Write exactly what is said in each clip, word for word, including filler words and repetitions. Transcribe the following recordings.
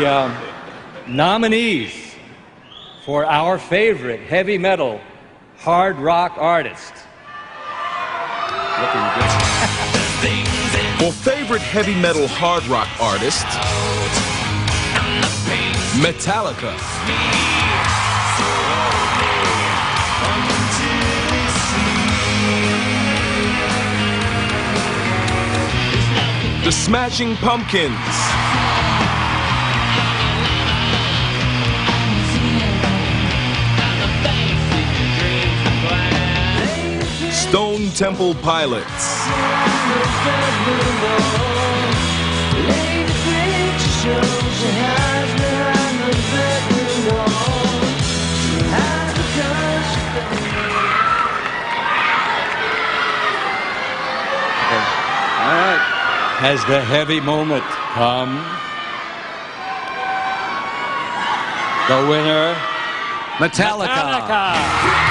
Um, nominees for our favorite heavy metal hard rock artist. Looking good. For favorite heavy metal hard rock artist, Metallica. The Smashing Pumpkins. Stone Temple Pilots. All right. Has the heavy moment come? The winner, Metallica. Metallica.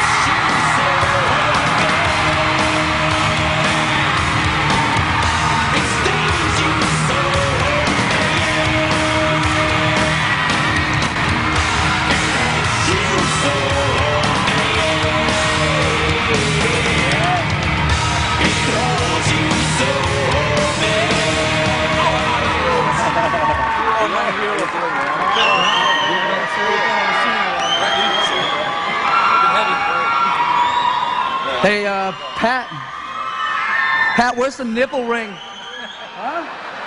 Hey, uh, Pat. Pat, where's the nipple ring? Huh?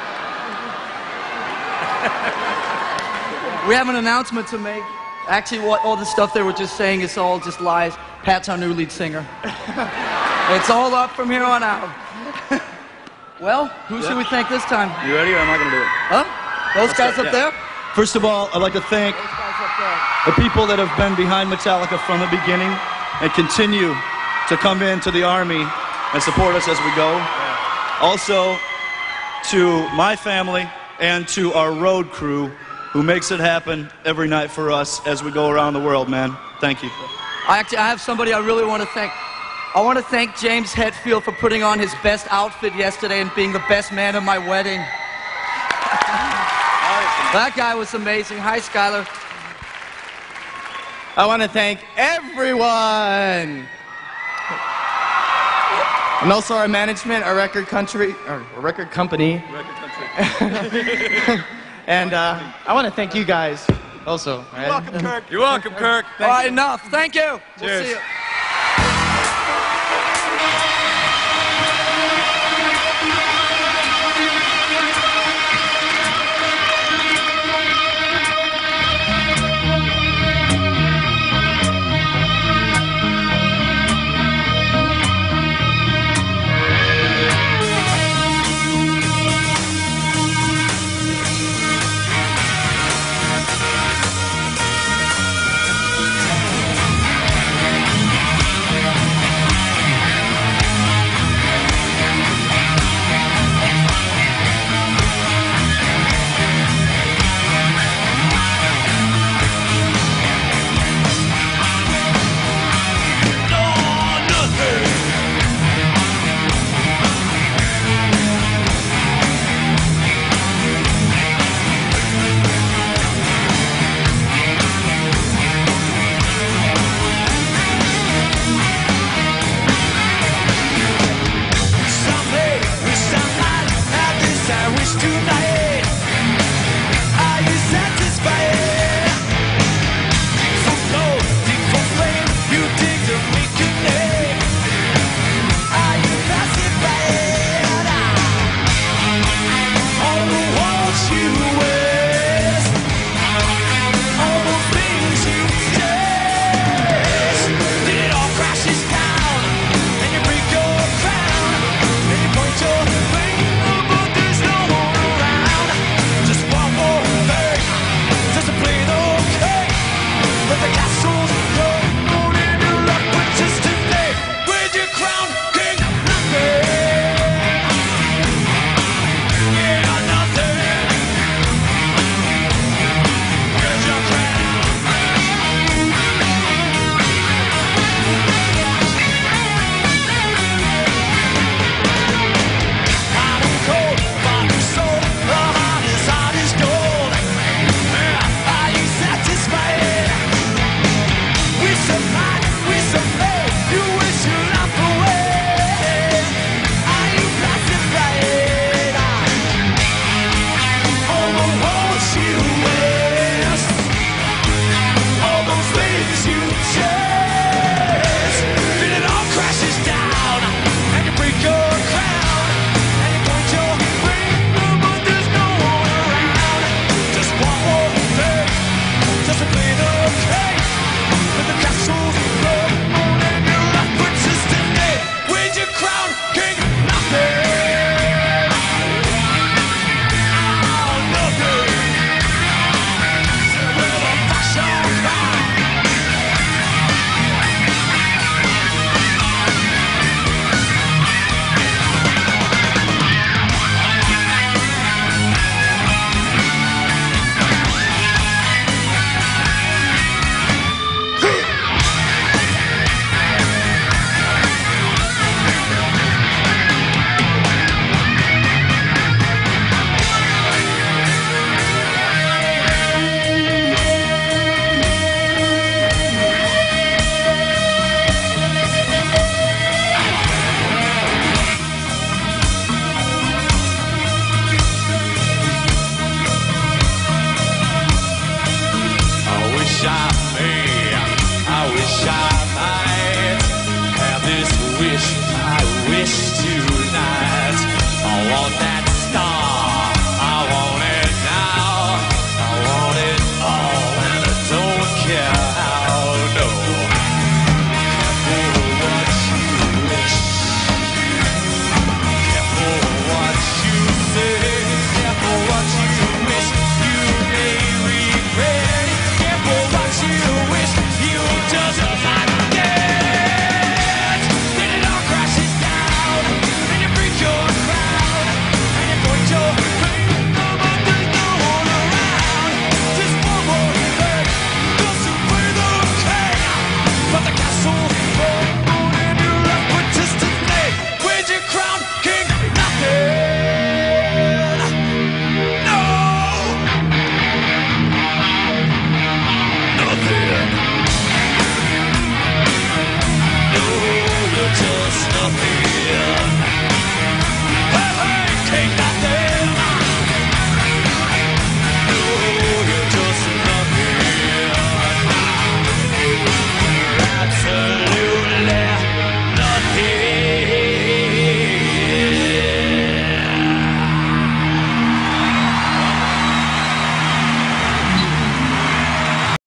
We have an announcement to make. Actually, what all the stuff they were just saying is all just lies. Pat's our new lead singer. It's all up from here on out. Well, who yeah. should we thank this time? You ready, or am I going to do it? Huh? Those Let's guys start, up yeah. there? First of all, I'd like to thank the people that have been behind Metallica from the beginning and continue to come into the Army and support us as we go. Yeah. Also, to my family and to our road crew who makes it happen every night for us as we go around the world, man. Thank you. I actually I have somebody I really want to thank. I want to thank James Hetfield for putting on his best outfit yesterday and being the best man at my wedding. That guy was amazing. Hi, Skylar. I want to thank everyone. And also our management, our record country, our record company. Record country. And uh, I want to thank you guys also. Right? You're welcome, Kirk. You're welcome, Kirk. All right, enough. Thank you. Cheers. We'll see you.